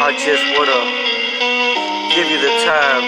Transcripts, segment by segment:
I just wanna give you the time.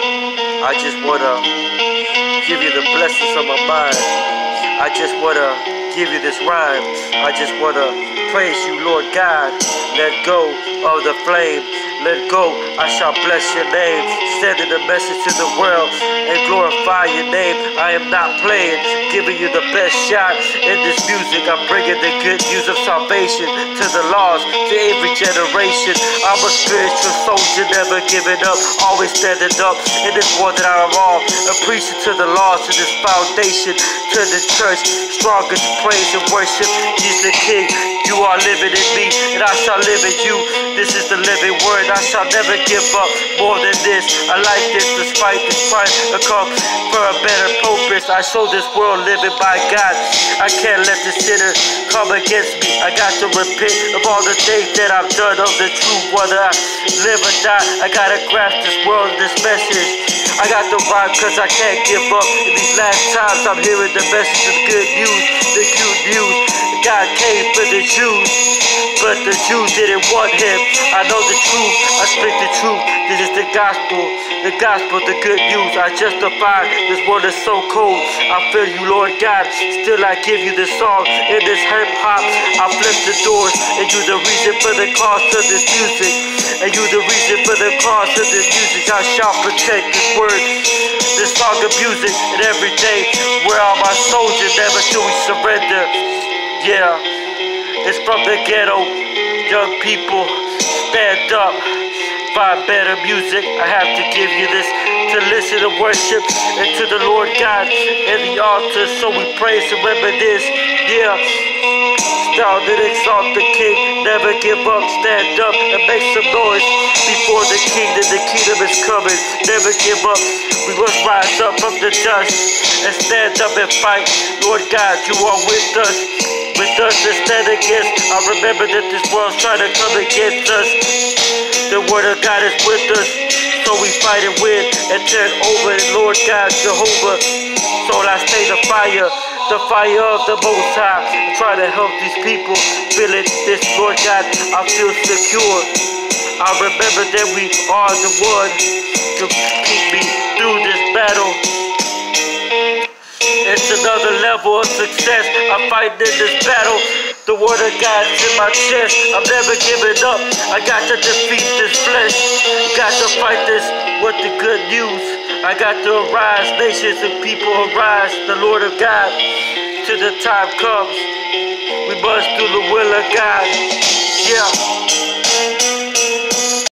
I just wanna give you the blessings of my mind. I just wanna give you this rhyme. I just wanna praise you, Lord God. Let go of the flame. Let go, I shall bless your name. Sending a message to the world and glorify your name. I am not playing, giving you the best shot. In this music, I'm bringing the good news of salvation to the lost, to every generation. I'm a spiritual soldier, never giving up, always standing up in this war that I'm on. A preacher to the lost, to this foundation, to the church. Strongest praise and worship. He's the King. You are living in me, and I shall live in you. This is the living word. I shall never give up more than this. I like this despite this trying to come for a better purpose. I show this world living by God. I can't let the sinner come against me. I got to repent of all the things that I've done of the truth. Whether I live or die, I gotta grasp this world, this message. I got to rhyme cause I can't give up. In these last times I'm hearing the message of good news, the good news. God came for the Jews, but the Jews didn't want him. I know the truth, I speak the truth. This is the gospel, the good news. I justify, this world is so cold. I feel you, Lord God, still I give you the song. In this hip hop, I flip the doors, and you the reason for the cost of this music. And you the reason for the cost of this music. I shall protect this word, this song of music, and every day. Where are my soldiers? Never do we surrender. Yeah, it's from the ghetto. Young people, stand up, find better music. I have to give you this to listen and worship and to the Lord God and the altar. So we praise and reminisce. Yeah, style that exalt the King. Never give up, stand up and make some noise before the King. That the kingdom is coming. Never give up. We must rise up from the dust and stand up and fight. Lord God, you are with us. With us to stand against. I remember that this world's trying to come against us. The word of God is with us, so we fight and win and turn over. And Lord God, Jehovah, so I stay the fire of the Most High. I try to help these people feeling this, Lord God. I feel secure. I remember that we are the one to keep me through this battle. It's another level of success. I'm fighting in this battle. The word of God's in my chest. I'm never giving up. I got to defeat this flesh. Got to fight this with the good news. I got to arise. Nations and people arise. The Lord of God. Till the time comes, we must do the will of God. Yeah.